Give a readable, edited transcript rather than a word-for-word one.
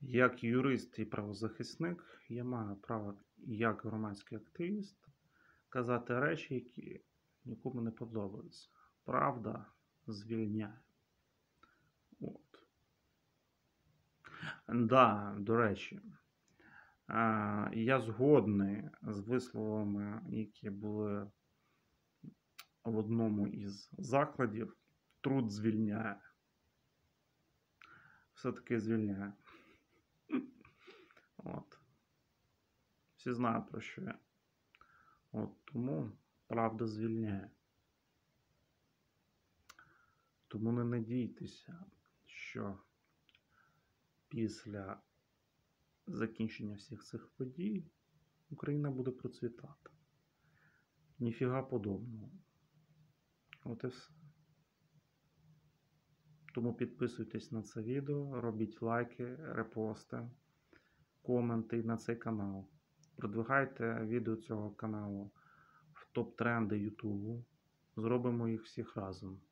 Як юрист і правозахисник, я маю право, як громадський активіст, казати речі, які нікому не подобаються. Правда звільняє. От. Да, до речі, я згодний з висловами, які були в одному із закладів. Труд звільняє. Все-таки звільняє. От. Всі знають, про що я. От тому правда звільняє. Тому не надійтеся, що після закінчення всіх цих подій Україна буде процвітати. Ніфіга подобного. От і все. Тому підписуйтесь на це відео, робіть лайки, репости, коменти на цей канал. Продвигайте відео цього каналу в топ-тренди Ютубу. Зробимо їх всіх разом.